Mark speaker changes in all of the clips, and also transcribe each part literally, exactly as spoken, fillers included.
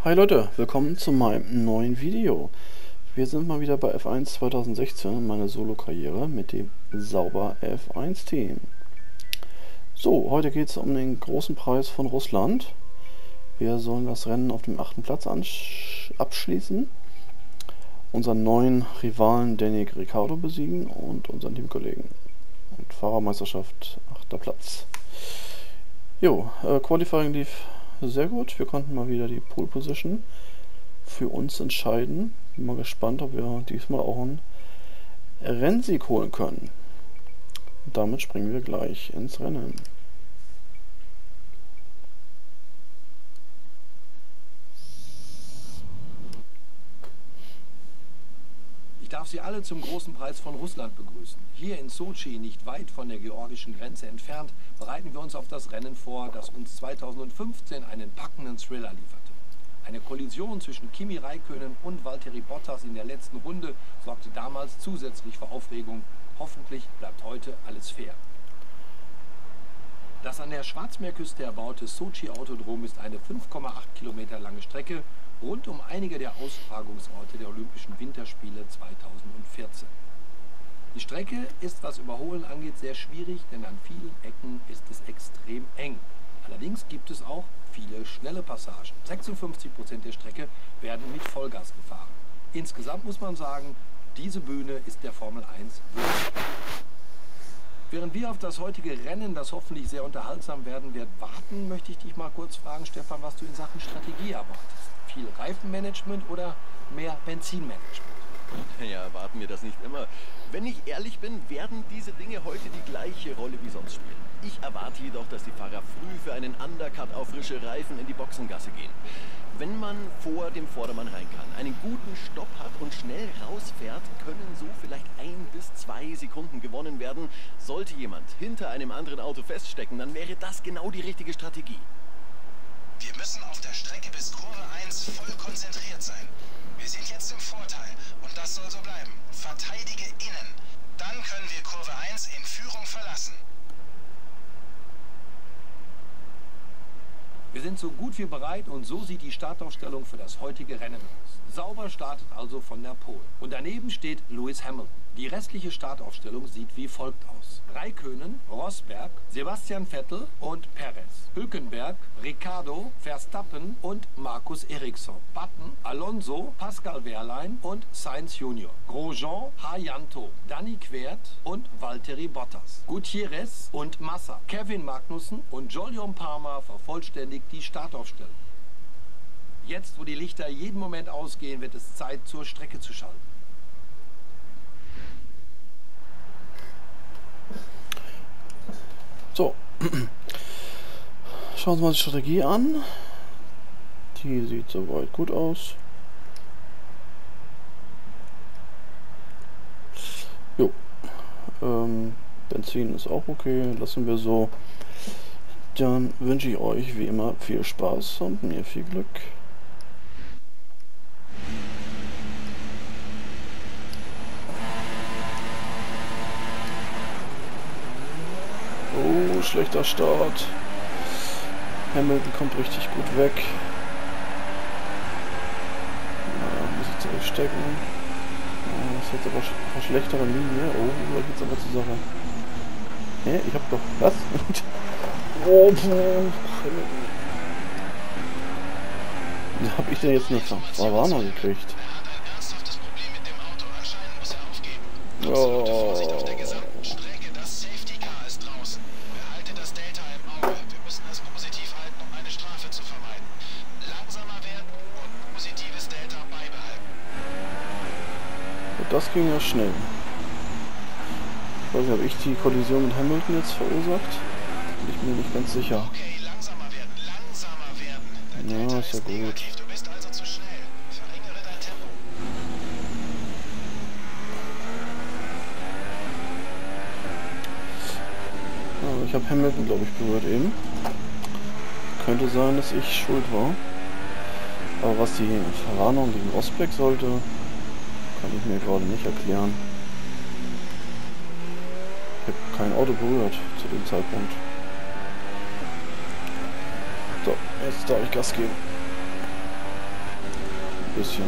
Speaker 1: Hi Leute, willkommen zu meinem neuen Video. Wir sind mal wieder bei F eins zweitausendsechzehn, meine Solo-Karriere mit dem Sauber F eins Team. So, heute geht es um den großen Preis von Russland. Wir sollen das Rennen auf dem achten Platz abschließen, unseren neuen Rivalen Daniel Ricciardo besiegen und unseren Teamkollegen. Und Fahrermeisterschaft achter Platz. Jo, äh, Qualifying lief sehr gut. Wir konnten mal wieder die Pole Position für uns entscheiden. Bin mal gespannt, ob wir diesmal auch einen Rennsieg holen können. Und damit springen wir gleich ins Rennen.
Speaker 2: Ich darf Sie alle zum großen Preis von Russland begrüßen. Hier in Sochi, nicht weit von der georgischen Grenze entfernt, bereiten wir uns auf das Rennen vor, das uns zweitausendfünfzehn einen packenden Thriller lieferte. Eine Kollision zwischen Kimi Räikkönen und Valtteri Bottas in der letzten Runde sorgte damals zusätzlich für Aufregung. Hoffentlich bleibt heute alles fair. Das an der Schwarzmeerküste erbaute Sochi-Autodrom ist eine fünf Komma acht Kilometer lange Strecke rund um einige der Austragungsorte der Olympischen Winterspiele zweitausendvierzehn. Die Strecke ist, was Überholen angeht, sehr schwierig, denn an vielen Ecken ist es extrem eng. Allerdings gibt es auch viele schnelle Passagen. sechsundfünfzig Prozent der Strecke werden mit Vollgas gefahren. Insgesamt muss man sagen, diese Bühne ist der Formel eins würdig. Während wir auf das heutige Rennen, das hoffentlich sehr unterhaltsam werden wird, warten, möchte ich dich mal kurz fragen, Stefan, was du in Sachen Strategie erwartest. Viel Reifenmanagement oder mehr Benzinmanagement?
Speaker 3: Ja, erwarten wir das nicht immer. Wenn ich ehrlich bin, werden diese Dinge heute die gleiche Rolle wie sonst spielen. Ich erwarte jedoch, dass die Fahrer früh für einen Undercut auf frische Reifen in die Boxengasse gehen. Wenn man vor dem Vordermann rein kann, einen guten Stopp hat und schnell rausfährt, können so vielleicht ein bis zwei Sekunden gewonnen werden. Sollte jemand hinter einem anderen Auto feststecken, dann wäre das genau die richtige Strategie.
Speaker 4: Wir müssen auf der Strecke bis Kurve eins voll konzentriert sein. Wir sind jetzt im Vorteil und das soll so bleiben. Verteidige innen. Dann können wir Kurve eins in Führung verlassen.
Speaker 2: Wir sind so gut wie bereit und so sieht die Startaufstellung für das heutige Rennen aus. Sauber startet also von der Pole. Und daneben steht Lewis Hamilton. Die restliche Startaufstellung sieht wie folgt aus. Räikkönen, Rosberg, Sebastian Vettel und Perez. Hülkenberg, Ricciardo, Verstappen und Markus Ericsson. Button, Alonso, Pascal Wehrlein und Sainz Junior. Grosjean, Haryanto, Danny Quert und Valtteri Bottas. Gutierrez und Massa. Kevin Magnussen und Jolyon Palmer vervollständigt die Startaufstellung. Jetzt, wo die Lichter jeden Moment ausgehen, wird es Zeit, zur Strecke zu schalten.
Speaker 1: So, schauen wir uns mal die Strategie an. Die sieht soweit gut aus. Jo, ähm, Benzin ist auch okay, lassen wir so. Dann wünsche ich euch wie immer viel Spaß und mir viel Glück. Oh, schlechter Start. Hamilton kommt richtig gut weg. Ja, muss ich zurückstecken. Ja, das ist jetzt aber auf einer schlechteren Linie. Oh, da geht's aber zur Sache. Hä? Ich hab doch... Was? Oh, wie hab ich denn jetzt eine Verwarnung gekriegt? Oh. Das ging ja schnell. Ich weiß nicht, habe ich die Kollision mit Hamilton jetzt verursacht? Bin ich mir nicht ganz sicher.
Speaker 4: Okay, langsamer werden, langsamer werden. Dein
Speaker 1: Ja, ist ja gut.
Speaker 4: Negativ, du bist also zu schnell. Verringere dein Tempo.
Speaker 1: Ja, ich habe Hamilton, glaube ich, berührt eben. Könnte sein, dass ich schuld war. Aber was die Verwarnung gegen Rosberg sollte, kann ich mir gerade nicht erklären. Ich habe kein Auto berührt zu dem Zeitpunkt. So, jetzt darf ich Gas geben. bisschen.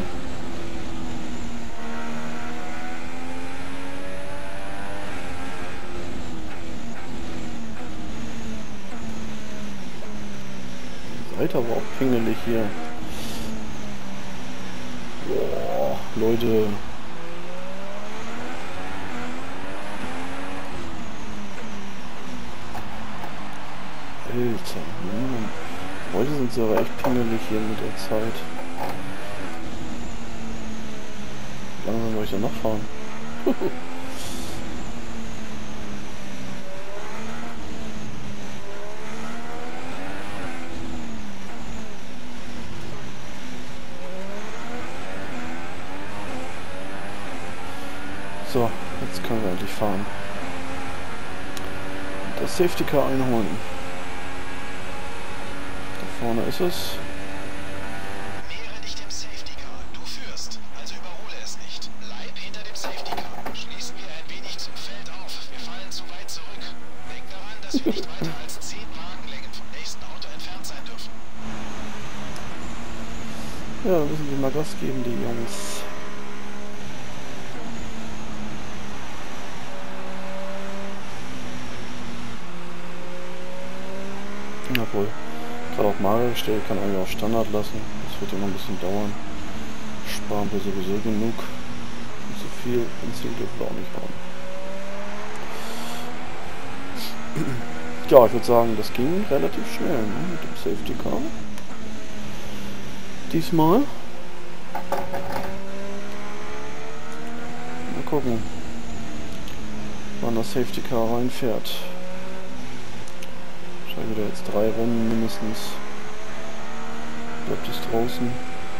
Speaker 1: Seid aber auch pingelig hier. Boah, Leute. Alter, Mann. Heute sind sie aber echt pingelig hier mit der Zeit. Wie langsam soll ich da noch fahren? So, jetzt können wir endlich fahren. Das Safety Car einholen. Da vorne ist es.
Speaker 4: Nähere dich dem Safety Car. Du führst, also überhole es nicht. Bleib hinter dem Safety Car. Schließen wir ein wenig zum Feld auf. Wir fallen zu weit zurück. Denk daran, dass wir nicht weiter als zehn Wagenlängen vom nächsten Auto entfernt sein dürfen.
Speaker 1: Ja, müssen die mal Gas geben, die Jungs. Obwohl, gerade auf mager gestellt, kann eigentlich auch Standard lassen. Das wird ja noch ein bisschen dauern. Sparen wir sowieso genug. Und so viel Benzin dürfen wir auch nicht haben. Ja, ich würde sagen, das ging relativ schnell, ne, mit dem Safety Car. Diesmal. Mal gucken, wann das Safety Car reinfährt. Wieder jetzt drei Runden mindestens. Bleibt es draußen.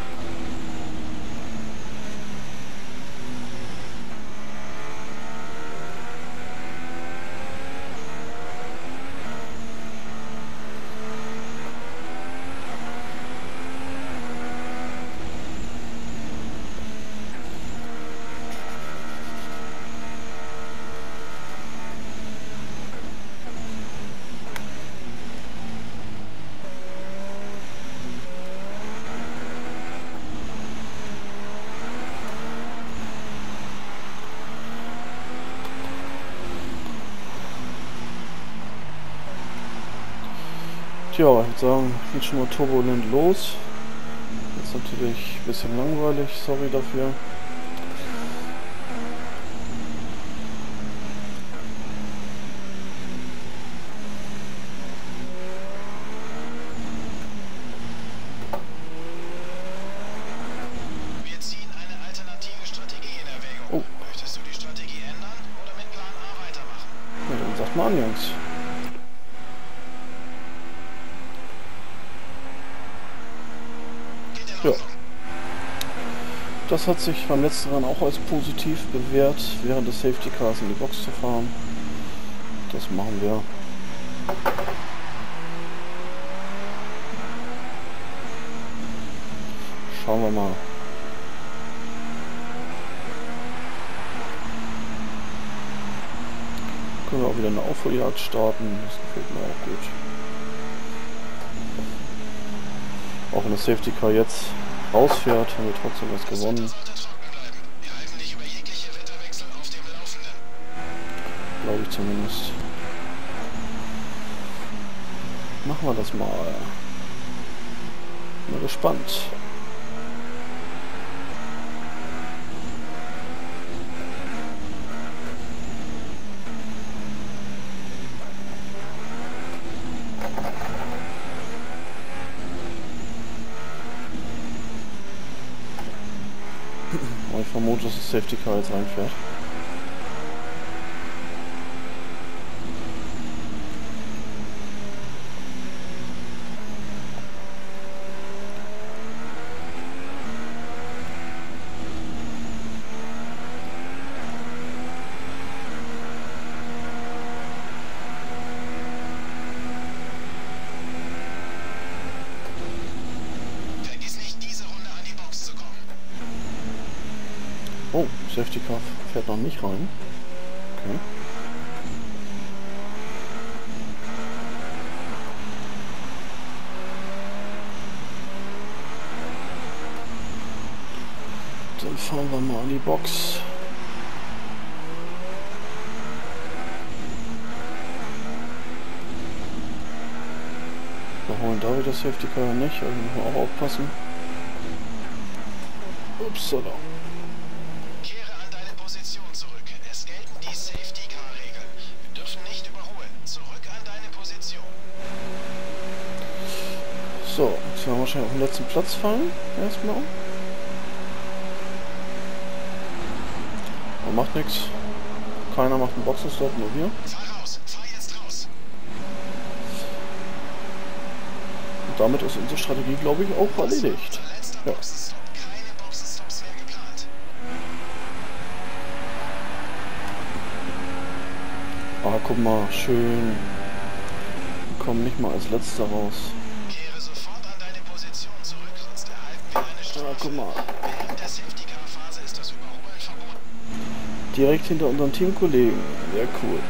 Speaker 1: Ja, ich würde sagen, geht schon mal turbulent los. Jetzt natürlich ein bisschen langweilig, sorry dafür.
Speaker 4: Wir ziehen eine alternative Strategie in Erwägung.
Speaker 1: Oh.
Speaker 4: Möchtest du die Strategie ändern oder mit Plan A weitermachen?
Speaker 1: Ja, dann sagt mal an, Jungs. Ja. Das hat sich beim letzten Rennen auch als positiv bewährt, während des Safety Cars in die Box zu fahren. Das machen wir. Schauen wir mal. Können wir auch wieder eine Aufholjagd starten. Das gefällt mir auch gut. Auch wenn das Safety Car jetzt rausfährt, haben wir trotzdem was gewonnen.
Speaker 4: Wir halten dich über jegliche Wetterwechsel auf dem Laufenden.
Speaker 1: Glaube ich zumindest. Machen wir das mal. Bin gespannt. Ich vermute, dass das Safety Car jetzt reinfährt.
Speaker 4: Vergiss nicht, diese Runde an die Box zu kommen.
Speaker 1: Oh, Safety Car fährt noch nicht rein. Okay. Dann fahren wir mal an die Box. Überholen darf ich das Safety Car ja nicht, also müssen wir auch aufpassen. Upsala.
Speaker 4: Kehre an deine Position zurück. Es gelten die Safety Car Regeln. Wir dürfen nicht überholen. Zurück an deine Position.
Speaker 1: So, jetzt werden wir wahrscheinlich auf den letzten Platz fallen. Erstmal. Aber macht nichts. Keiner macht einen Boxenstopp, nur wir.
Speaker 4: Fahr raus. Fahr jetzt raus.
Speaker 1: Und damit ist unsere Strategie, glaube ich, auch erledigt.
Speaker 4: Letzter
Speaker 1: Ja.
Speaker 4: Boxenstopp. Keine Boxenstops mehr geplant.
Speaker 1: Ah, guck mal, schön. Wir kommen nicht mal als Letzter raus.
Speaker 4: Kehre sofort an deine Position zurück, sonst erhalten wir eine
Speaker 1: Ah,
Speaker 4: Strafe.
Speaker 1: guck mal.
Speaker 4: Während der Safety Car Phase ist das Überholen verboten.
Speaker 1: Direkt hinter unseren Teamkollegen. Sehr cool.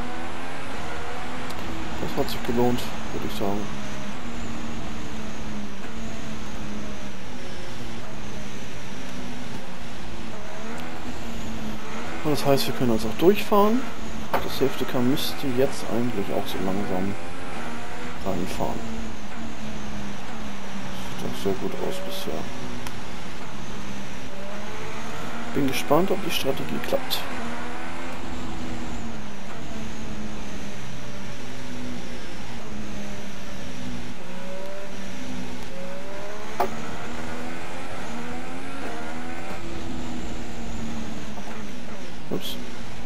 Speaker 1: Das hat sich gelohnt, würde ich sagen. Und das heißt, wir können uns auch durchfahren. Das Safety Car müsste jetzt eigentlich auch so langsam reinfahren. Sieht doch sehr gut aus bisher. Bin gespannt, ob die Strategie klappt. Ups.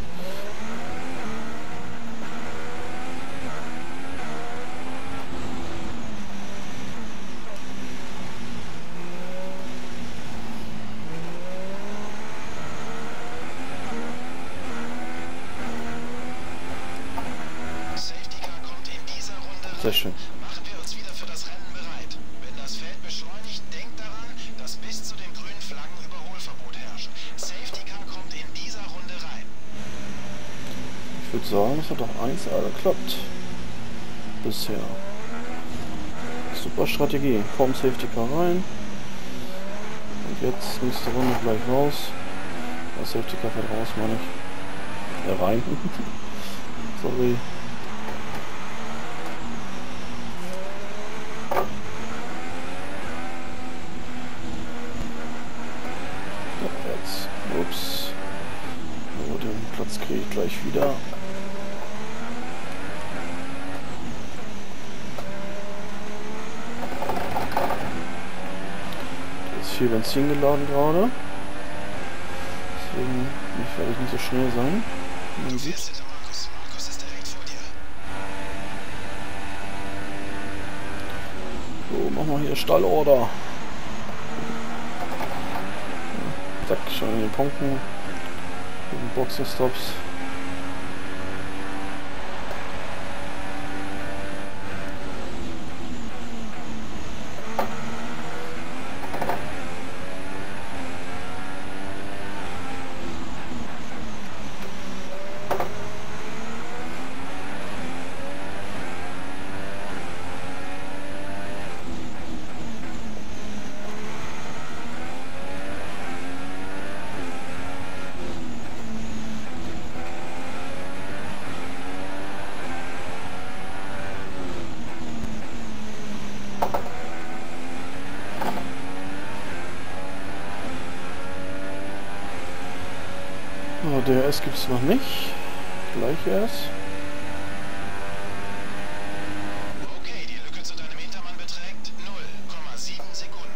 Speaker 4: Safety Car kommt in dieser Runde rein.
Speaker 1: Sehr schön.
Speaker 4: Machen wir uns wieder für das Rennen bereit. Wenn das Feld beschleunigt, denkt daran, dass bis zu den grünen Flaggen Überholverbot herrscht. Safety Car kommt in dieser Runde rein.
Speaker 1: Ich würde sagen, es hat doch eins A geklappt. Bisher. Super Strategie. Vorm Safety Car rein. Und jetzt nächste Runde gleich raus. Das Safety Car fährt raus, meine ich. Ja, rein. Sorry. Ja, jetzt. Ups. So, den Platz kriege ich gleich wieder. Da ist viel Benzin geladen gerade. Deswegen werde ich nicht so schnell sein, wie man sieht.
Speaker 4: Fährst hinter Markus. Markus ist direkt vor dir.
Speaker 1: So, machen wir hier Stallorder. Zack, schon in den Punkten. Gegen Boxenstops. Oh, D R S gibt es noch nicht. Gleich erst.
Speaker 4: Okay, die Lücke zu deinem Hintermann beträgt null Komma sieben Sekunden.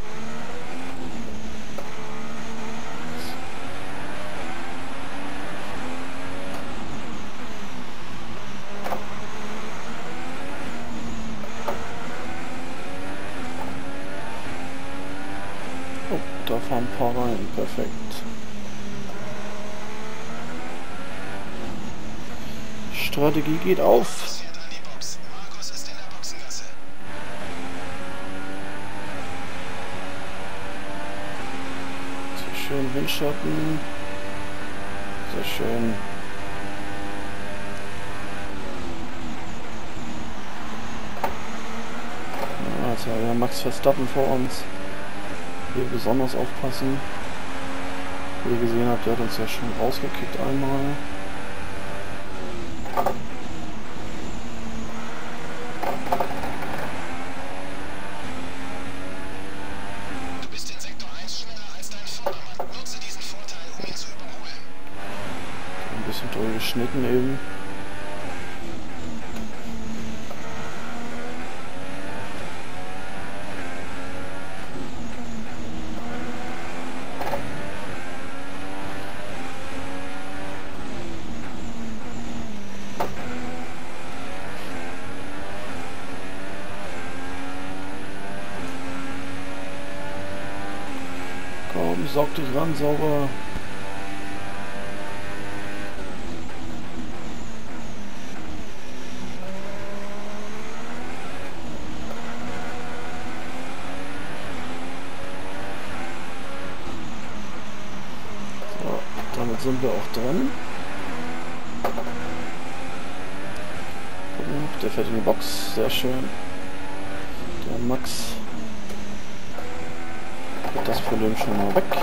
Speaker 1: Oh, da fahren ein paar rein. Perfekt. Strategie geht auf.
Speaker 4: Fährt an die Box. Markus ist in der Boxengasse.
Speaker 1: Sehr schön Windschatten. Sehr schön. Ja, jetzt haben wir Max Verstappen vor uns. Hier besonders aufpassen. Wie ihr gesehen habt, der hat uns ja schon rausgekickt einmal.
Speaker 4: Du bist in Sektor eins schneller als dein Vordermann. Nutze diesen Vorteil, um ihn zu überholen.
Speaker 1: Ein bisschen durchgeschnitten eben. Komm, saug dich ran, sauber. So, damit sind wir auch dran. Gucken, der fährt in die Box, sehr schön. Der Max hat das Problem schon mal weg.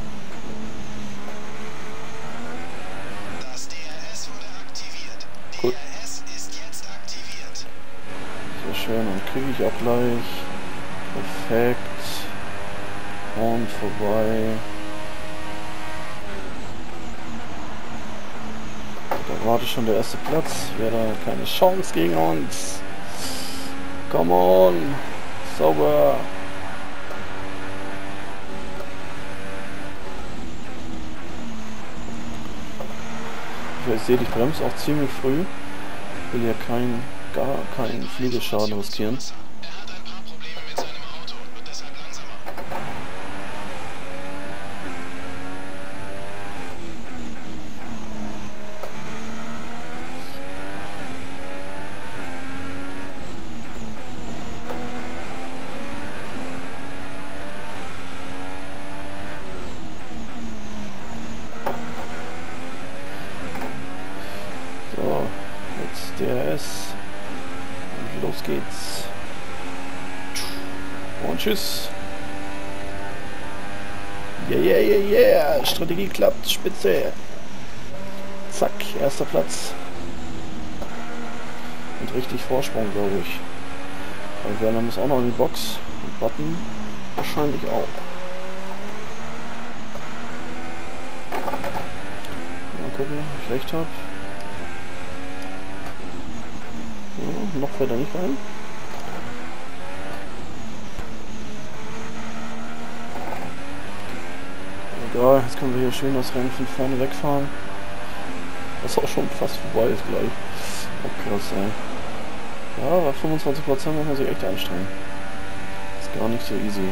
Speaker 4: Das D R S wurde aktiviert.
Speaker 1: Gut.
Speaker 4: D R S ist jetzt aktiviert.
Speaker 1: Sehr schön, und kriege ich auch gleich. Perfekt. Und vorbei. Da wartet schon der erste Platz. Wäre da keine Chance gegen uns. Come on. Sauber. Ich sehe, ich bremse auch ziemlich früh. Ich will ja kein, gar keinen Flügelschaden riskieren.
Speaker 4: Er hat ein paar Probleme mit seinem Auto und wird deshalb langsamer.
Speaker 1: So, jetzt D R S. Und los geht's. Und tschüss. Yeah, yeah, yeah, yeah. Strategie klappt. Spitze. Zack, erster Platz. Und richtig Vorsprung, glaube ich. Und Werner muss auch noch in die Box. Und Button wahrscheinlich auch. Mal gucken, ob ich recht habe. Ja, noch fährt er nicht rein. Egal, jetzt können wir hier schön das Rennen von vorne wegfahren. Was auch schon fast vorbei ist gleich. Oh krass, ey. Ja, bei fünfundzwanzig Prozent muss man sich echt anstrengen. Ist gar nicht so easy.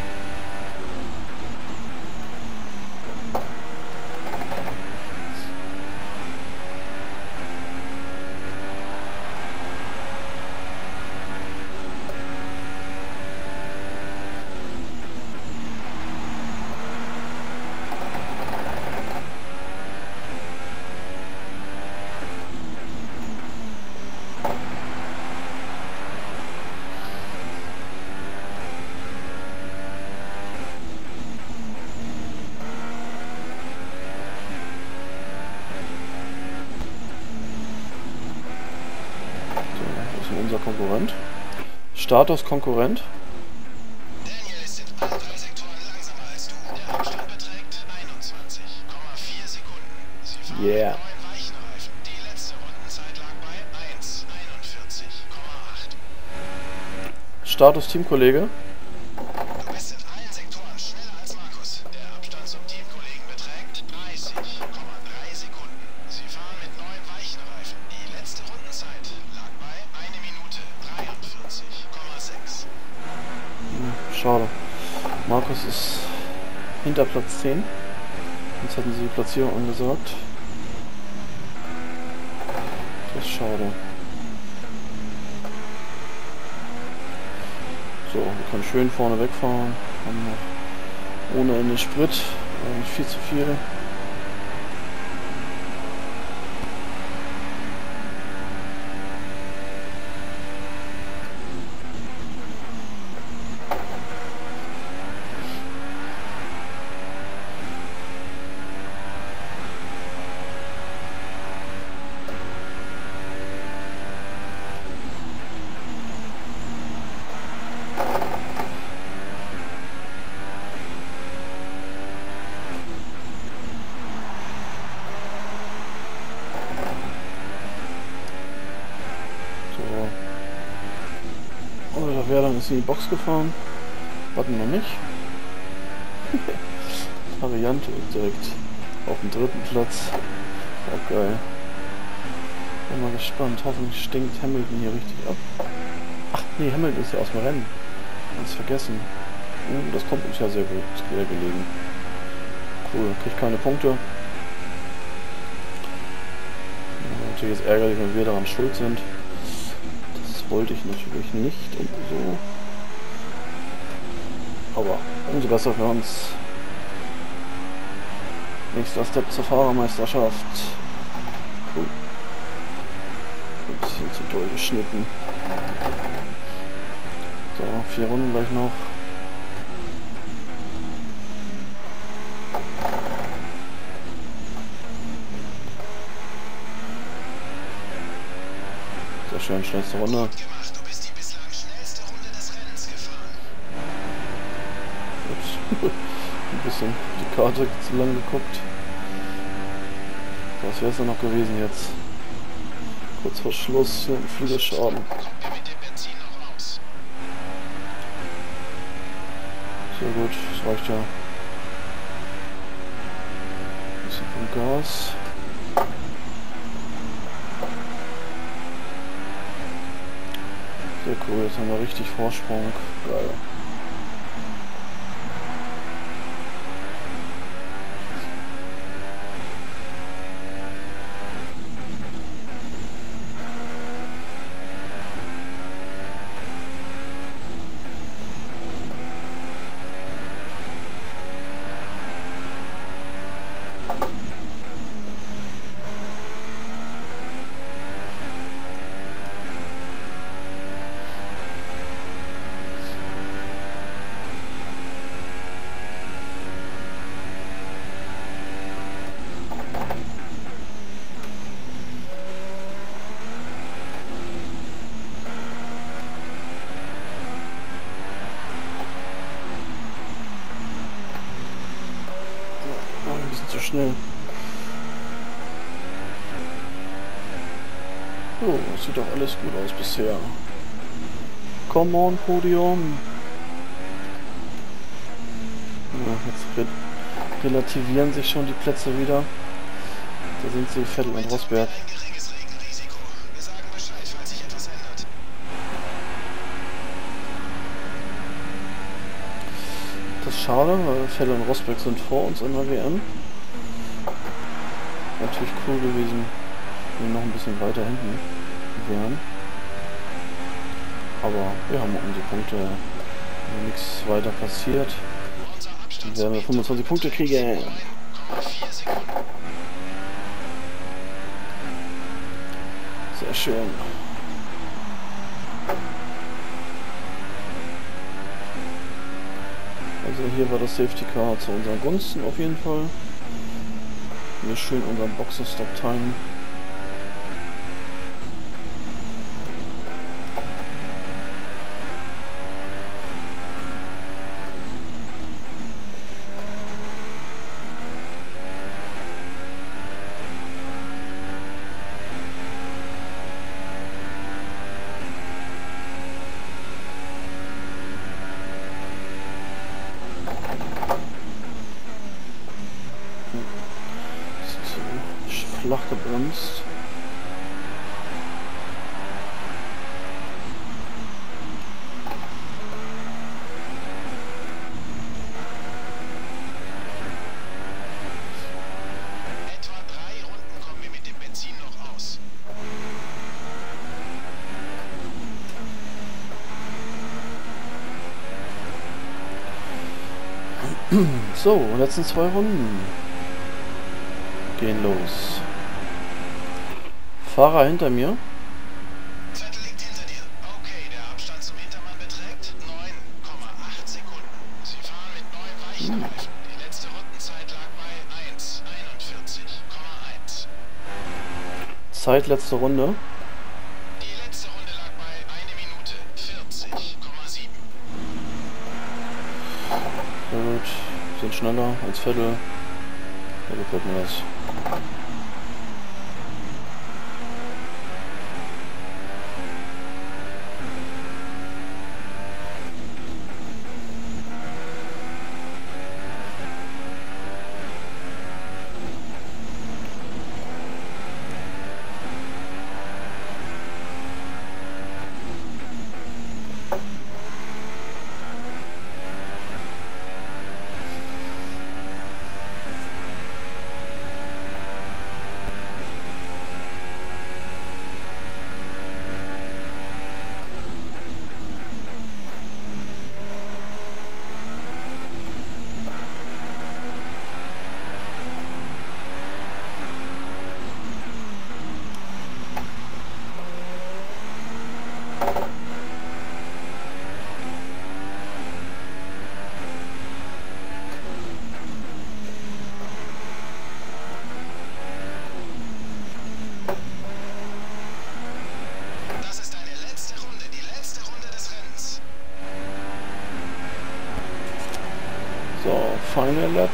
Speaker 1: Unser Konkurrent. Status Konkurrent.
Speaker 4: Daniel ist in allen drei Sektoren langsamer als du. Der Abstand beträgt einundzwanzig Komma vier Sekunden. Sie fahren
Speaker 1: Yeah.
Speaker 4: mit neuen weichen Reifen. Die letzte Rundenzeit lag bei eins einundvierzig Komma acht.
Speaker 1: Status Teamkollege.
Speaker 4: Du bist in allen Sektoren schneller als Markus. Der Abstand zum Teamkollegen beträgt dreißig Komma drei Sekunden. Sie fahren mit neuen weichen Reifen. Die letzte Rundenzeit lag bei eine Minute dreiundvierzig Komma sechs.
Speaker 1: Hm, schade. Markus ist hinter Platz zehn. Jetzt hatten sie die Platzierung angesagt. Das ist schade. So, wir können schön vorne wegfahren. Haben noch ohne Ende Sprit. Aber nicht viel zu viel. Button ist in die Box gefahren. Button noch nicht. Variante direkt auf dem dritten Platz. Auch geil. Bin mal gespannt. Hoffentlich stinkt Hamilton hier richtig ab. Ach nee, Hamilton ist ja aus dem Rennen. Ganz vergessen. Uh, das kommt uns ja sehr gut. Sehr gelegen. Cool. Kriegt keine Punkte. Ja, natürlich ist ärgerlich, wenn wir daran schuld sind. Das wollte ich natürlich nicht und so. Aber umso besser für uns. Nächster Step zur Fahrermeisterschaft. Oh. Ein bisschen zu doll geschnitten. So, vier Runden gleich noch. Sehr schön, schnellste Runde.
Speaker 4: Du bist die bislang schnellste Runde des Rennens gefahren.
Speaker 1: Ups. Ein bisschen die Karte zu lang geguckt. Was wäre es denn noch gewesen jetzt? Kurz vor Schluss, hier ein Flügelschaden.
Speaker 4: Kommt mir mit dem Benzin noch aus.
Speaker 1: Sehr gut, das reicht ja. Ein bisschen vom Gas. Sehr cool, jetzt haben wir richtig Vorsprung. Geil. Ein bisschen zu schnell. Oh, das sieht doch alles gut aus bisher. Come on, Podium. Ja, jetzt re relativieren sich schon die Plätze wieder. Da sind sie, Vettel und Rosberg.
Speaker 4: Ein geringes Regenrisiko. Wir sagen Bescheid, falls sich etwas ändert.
Speaker 1: Das ist schade, weil Vettel und Rosberg sind vor uns in der W M. Natürlich cool gewesen, wenn wir noch ein bisschen weiter hinten wären. Aber wir haben unsere Punkte, wenn nichts weiter passiert.
Speaker 4: Unser Abstand
Speaker 1: Dann werden wir fünfundzwanzig Punkte kriegen.
Speaker 4: vier Sekunden.
Speaker 1: Sehr schön. Also hier war das Safety Car zu unseren Gunsten auf jeden Fall. Hier schön unseren Boxenstopp timen. Flach gebremst.
Speaker 4: Etwa drei Runden kommen wir mit dem Benzin noch aus.
Speaker 1: So, letzten zwei Runden gehen los. Fahrer hinter mir.
Speaker 4: Zettel liegt hinter dir. Okay, der Abstand zum Hintermann beträgt neun Komma acht Sekunden. Sie fahren mit neuen weichen Reifen. Die letzte Rundenzeit lag bei eins Komma einundvierzig Komma eins.
Speaker 1: Zeit letzte Runde.
Speaker 4: Die letzte Runde lag bei eine Minute vierzig Komma sieben.
Speaker 1: Sehr gut. Sind schneller als Vettel. Da gefällt mir das. So, Final Lap.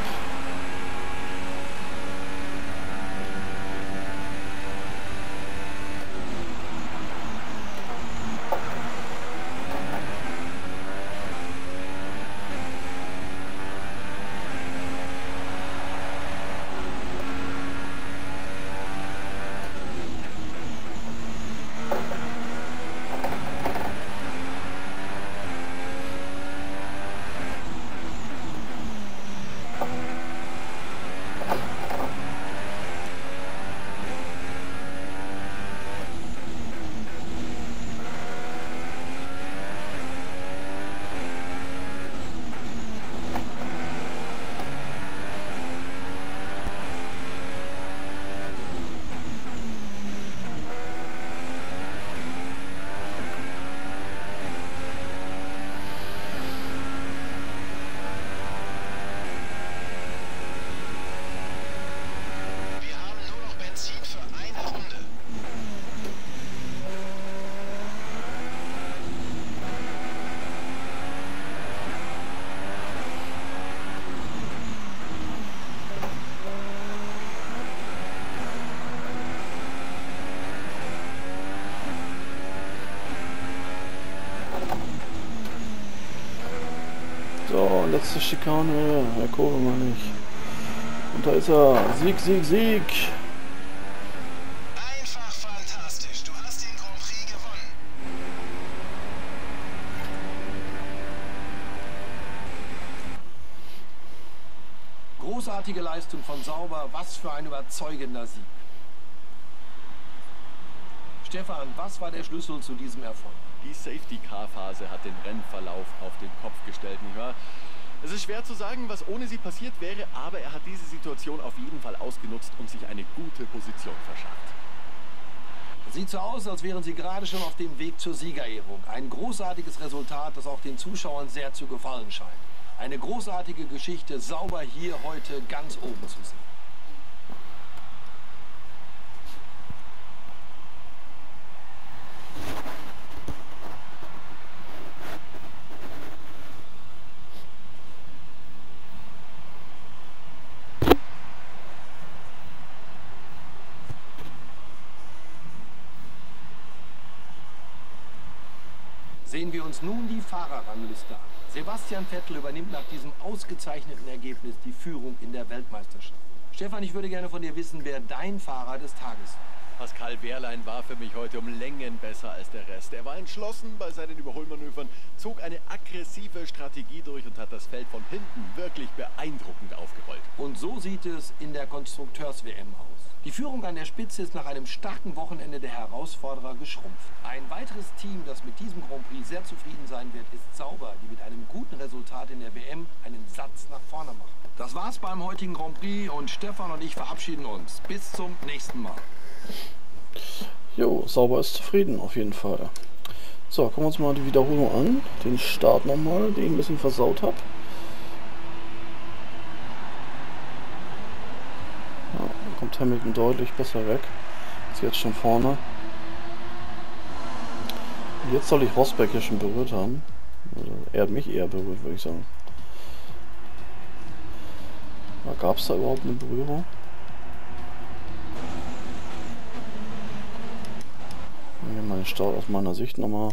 Speaker 1: So, letzte Schikane, Herr Kurve mal nicht. Und da ist er. Sieg, Sieg, Sieg.
Speaker 4: Einfach fantastisch. Du hast den Grand Prix gewonnen.
Speaker 2: Großartige Leistung von Sauber, was für ein überzeugender Sieg. Stefan, was war der Schlüssel zu diesem Erfolg?
Speaker 3: Die Safety-Car-Phase hat den Rennverlauf auf den Kopf gestellt, nicht wahr? Es ist schwer zu sagen, was ohne sie passiert wäre, aber er hat diese Situation auf jeden Fall ausgenutzt und sich eine gute Position verschafft.
Speaker 2: Sieht so aus, als wären sie gerade schon auf dem Weg zur Siegerehrung. Ein großartiges Resultat, das auch den Zuschauern sehr zu gefallen scheint. Eine großartige Geschichte, Sauber hier heute ganz oben zu sehen. Sehen wir uns nun die Fahrerrangliste an. Sebastian Vettel übernimmt nach diesem ausgezeichneten Ergebnis die Führung in der Weltmeisterschaft. Stefan, ich würde gerne von dir wissen, wer dein Fahrer des Tages ist.
Speaker 3: Pascal Wehrlein war für mich heute um Längen besser als der Rest. Er war entschlossen bei seinen Überholmanövern, zog eine aggressive Strategie durch und hat das Feld von hinten wirklich beeindruckend aufgerollt.
Speaker 2: Und so sieht es in der Konstrukteurs-W M aus. Die Führung an der Spitze ist nach einem starken Wochenende der Herausforderer geschrumpft. Ein weiteres Team, das mit diesem Grand Prix sehr zufrieden sein wird, ist Sauber, die mit einem guten Resultat in der W M einen Satz nach vorne machen. Das war's beim heutigen Grand Prix und Stefan und ich verabschieden uns. Bis zum nächsten Mal.
Speaker 1: Jo, Sauber ist zufrieden auf jeden Fall. So, gucken wir uns mal die Wiederholung an. Den Start nochmal, den ich ein bisschen versaut habe. Ja, da kommt Hamilton deutlich besser weg. Ist jetzt schon vorne. Und jetzt soll ich Rosberg hier schon berührt haben. Also, er hat mich eher berührt, würde ich sagen. Gab es da überhaupt eine Berührung? Hier mal den Start aus meiner Sicht nochmal.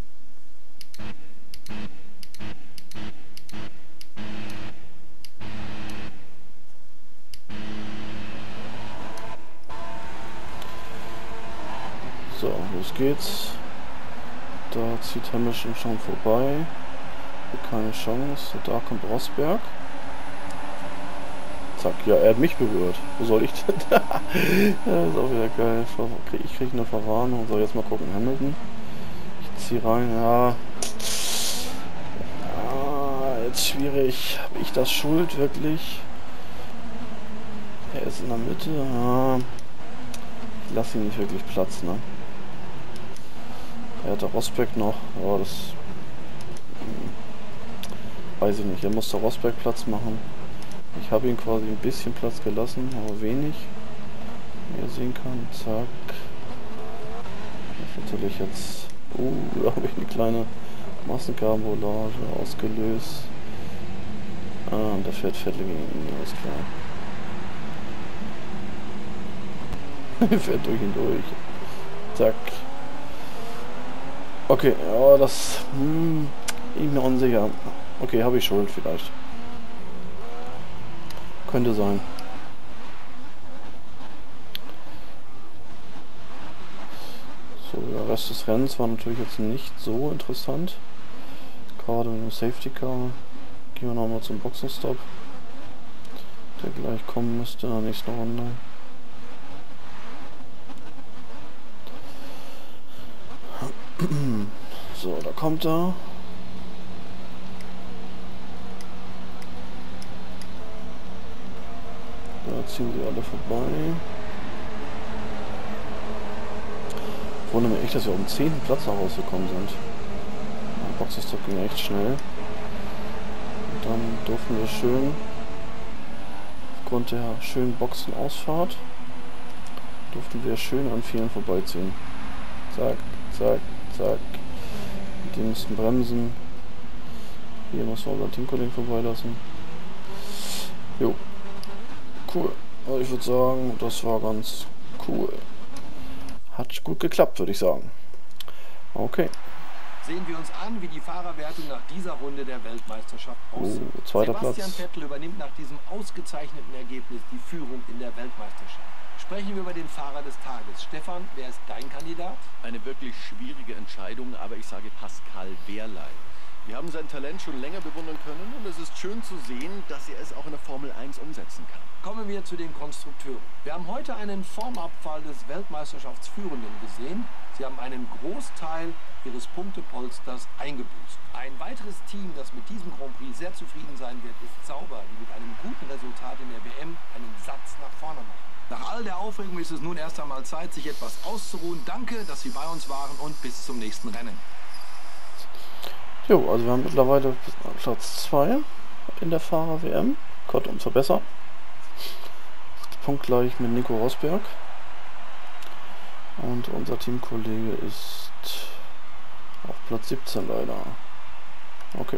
Speaker 1: So, los geht's. Da zieht Hamilton schon vorbei. Hier keine Chance. Da kommt Rosberg. Zack, ja, er hat mich berührt. Wo soll ich denn? Das ist auch wieder geil. Ich kriege eine Verwarnung. So, jetzt mal gucken. Hamilton. Ich ziehe rein. Ja. Ja, jetzt schwierig. Habe ich das schuld, wirklich? Er ist in der Mitte. Ja. Ich lasse ihn nicht wirklich Platz, ne? Er hat der Rosberg noch. Ja, das... Hm, weiß ich nicht. Er muss der Rosberg Platz machen. Ich habe ihn quasi ein bisschen Platz gelassen, aber wenig. Wie ihr sehen kann, zack. Das ist natürlich jetzt... Uh, da habe ich eine kleine Massenkarambolage ausgelöst. Ah, und da fährt Vettel gegen ihn, alles klar. Er fährt durch ihn durch. Zack. Okay, ja, das... Hm, ich bin mir unsicher. Okay, habe ich Schuld vielleicht. Könnte sein. So, der Rest des Rennens war natürlich jetzt nicht so interessant. Gerade mit dem Safety Car. Gehen wir nochmal zum Boxenstopp, der gleich kommen müsste in der nächsten Runde. So, da kommt er. Da ziehen sie alle vorbei. Ich wundere mich echt, dass wir auf dem zehnten Platz noch rausgekommen sind. Der Boxenstopp ging echt schnell. Und dann durften wir schön, aufgrund der schönen Boxenausfahrt, durften wir schön an vielen vorbeiziehen. Zack, zack, zack. Die mussten bremsen. Hier muss man unseren Teamkollegen vorbeilassen. Jo. Cool. Also ich würde sagen, das war ganz cool. Hat gut geklappt, würde ich sagen. Okay.
Speaker 2: Sehen wir uns an, wie die Fahrerwertung nach dieser Runde der Weltmeisterschaft aussieht.
Speaker 1: Oh, zweiter
Speaker 2: Sebastian
Speaker 1: Platz.
Speaker 2: Vettel übernimmt nach diesem ausgezeichneten Ergebnis die Führung in der Weltmeisterschaft. Sprechen wir über den Fahrer des Tages. Stefan, wer ist dein Kandidat?
Speaker 3: Eine wirklich schwierige Entscheidung, aber ich sage Pascal Wehrlein. Wir haben sein Talent schon länger bewundern können und es ist schön zu sehen, dass er es auch in der Formel eins umsetzen kann.
Speaker 2: Kommen wir zu den Konstrukteuren. Wir haben heute einen Formabfall des Weltmeisterschaftsführenden gesehen. Sie haben einen Großteil ihres Punktepolsters eingebüßt. Ein weiteres Team, das mit diesem Grand Prix sehr zufrieden sein wird, ist Sauber, die mit einem guten Resultat in der W M einen Satz nach vorne machen. Nach all der Aufregung ist es nun erst einmal Zeit, sich etwas auszuruhen. Danke, dass Sie bei uns waren und bis zum nächsten Rennen.
Speaker 1: Jo, also wir haben mittlerweile Platz zwei in der Fahrer-W M. Gott, umso besser. Punktgleich mit Nico Rosberg. Und unser Teamkollege ist auf Platz siebzehn leider. Okay.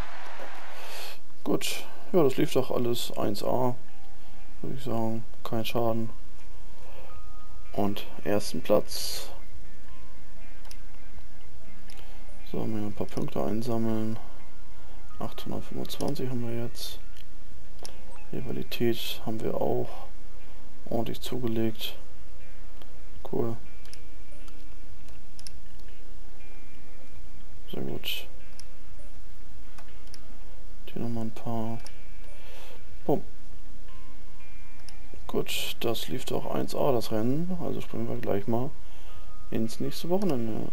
Speaker 1: Gut. Ja, das lief doch alles eins A. Würde ich sagen. Kein Schaden. Und ersten Platz. So, haben wir ein paar Punkte einsammeln. achthundertfünfundzwanzig haben wir jetzt. Rivalität haben wir auch ordentlich zugelegt. Cool. Sehr gut. Hier nochmal ein paar. Bumm. Gut, das lief doch eins A das Rennen. Also springen wir gleich mal ins nächste Wochenende.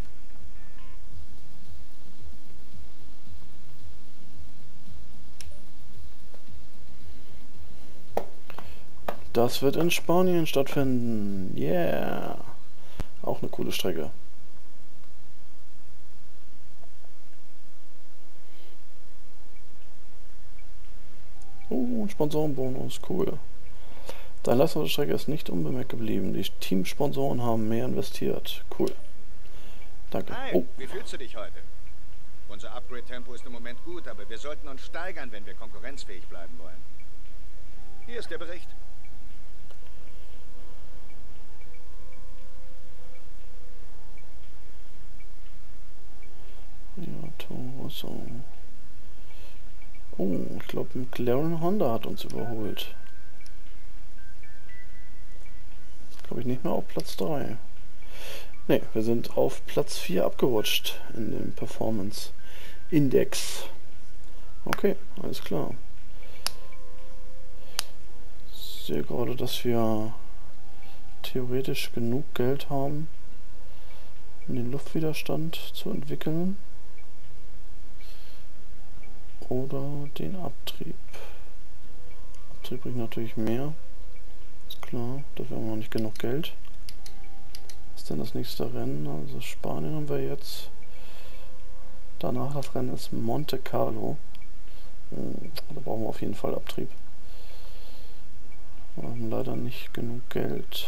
Speaker 1: Das wird in Spanien stattfinden. Yeah. Auch eine coole Strecke. Oh, ein Sponsorenbonus. Cool. Dein Leistung auf der Strecke ist nicht unbemerkt geblieben. Die Teamsponsoren haben mehr investiert. Cool. Danke.
Speaker 5: Hi,
Speaker 1: Oh.
Speaker 5: wie fühlst du dich heute? Unser Upgrade-Tempo ist im Moment gut, aber wir sollten uns steigern, wenn wir konkurrenzfähig bleiben wollen. Hier ist der Bericht.
Speaker 1: Ja, Toro. Oh, ich glaube, McLaren Honda hat uns überholt. Glaube ich nicht mehr auf Platz drei. Ne, wir sind auf Platz vier abgerutscht in dem Performance Index. Okay, alles klar. Ich sehe gerade, dass wir theoretisch genug Geld haben, um den Luftwiderstand zu entwickeln. Oder den Abtrieb. Abtrieb bringt natürlich mehr. Ist klar, dafür haben wir noch nicht genug Geld. Was ist denn das nächste Rennen? Also Spanien haben wir jetzt. Danach das Rennen ist Monte Carlo. Da brauchen wir auf jeden Fall Abtrieb. Wir haben leider nicht genug Geld.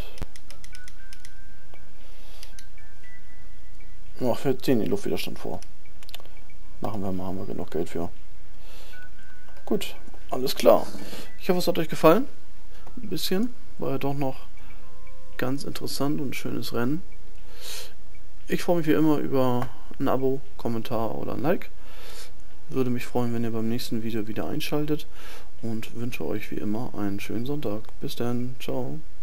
Speaker 1: Ach, wir ziehen den Luftwiderstand vor. Machen wir mal, haben wir genug Geld für. Gut, alles klar. Ich hoffe, es hat euch gefallen. Ein bisschen. War ja doch noch ganz interessant und ein schönes Rennen. Ich freue mich wie immer über ein Abo, Kommentar oder ein Like. Würde mich freuen, wenn ihr beim nächsten Video wieder einschaltet und wünsche euch wie immer einen schönen Sonntag. Bis dann, ciao.